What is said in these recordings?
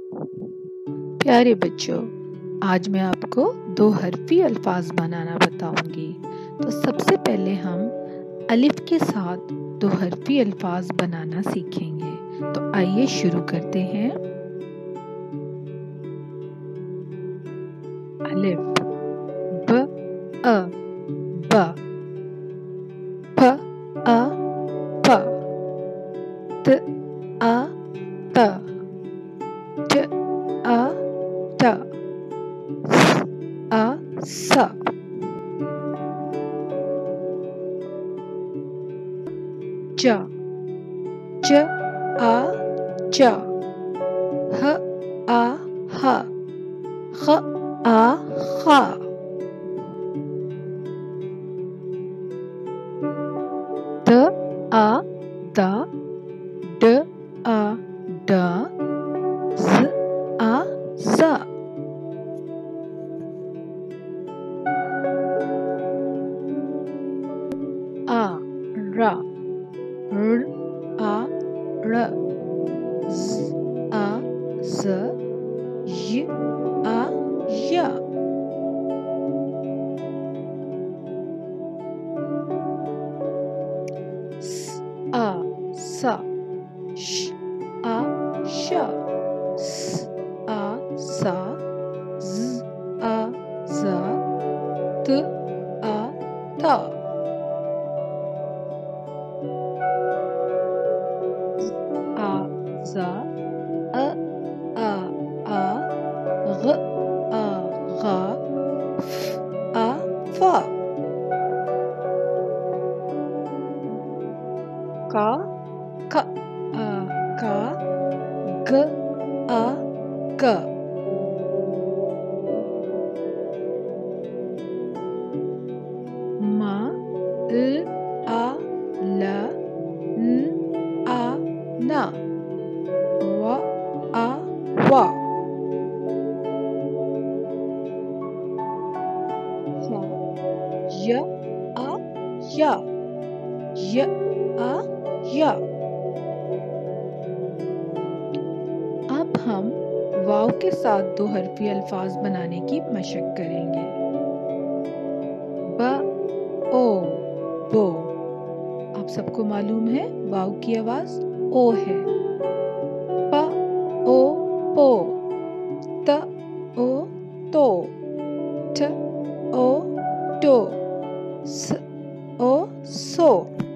प्यारे बच्चों, आज मैं आपको 2 हरफ़ी अल्फाज बनाना बताऊंगी। तो सबसे पहले हम अलिफ के साथ 2 हरफ़ी अल्फाज बनाना सीखेंगे। तो आइए शुरू करते हैं। अलिफ, ब अ ब, फ अ फ, त अ त, ट अ ट, स अ स, ज ज अ ज, ह आ ह, ख आ ख, द आ द, ड आ ड, ज आ ज, आ र, र आ र, z आ z, y आ य, स आ सा, श आ श, स आ सा, z आ z, त आ त, आ ज, अ आ आ, ग आ ग, फ आ फ, का ख आ का, ग आ ग, म ल आ ल, न आ न, व आ व, य य आ य, य आ य। अब हम वाव के साथ 2 हरफ़ी अल्फाज बनाने की मशक करेंगे। ब ओ बो। आप सबको मालूम है वाव की आवाज ओ है। प ओ पो, त ओ तो, ठ ओ टो, स ओ सो,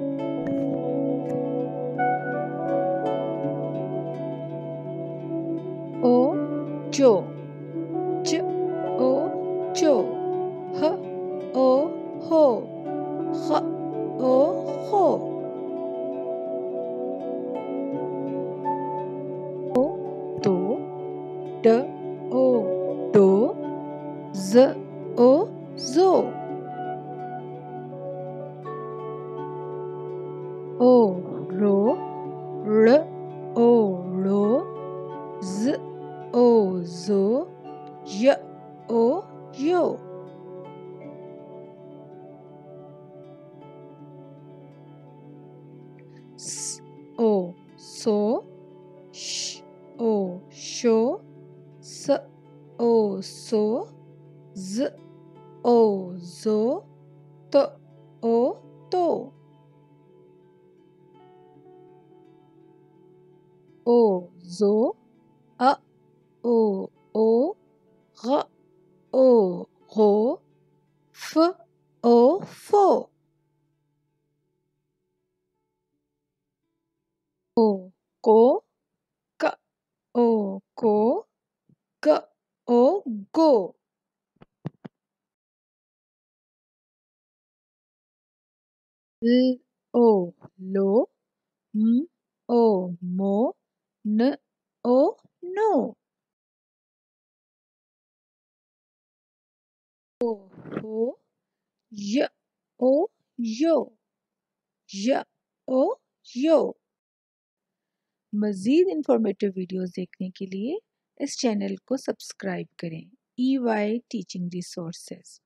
ओ जो, च ओ चो, ह ओ हो, ख ओ खो, ओ तो, ड ओ डो, ज ओ जो, ओ रो, ळ ओ ळो, z ओ zo, य ओ यो, स ओ सो, श ओ शो, स ओ सो, z ओ जो, त ओ तो, ओ जो, अ ओ ओ, ग ओ गो, फ ओ फो, ओ को, क ओ को, ग ओ गो, ल ओ लो, म ओ मो, न ओ नो, ओ हो, य ओ यो, य ओ यो। मज़ीद इंफॉर्मेटिव वीडियोस देखने के लिए इस चैनल को सब्सक्राइब करें। EY teaching resources.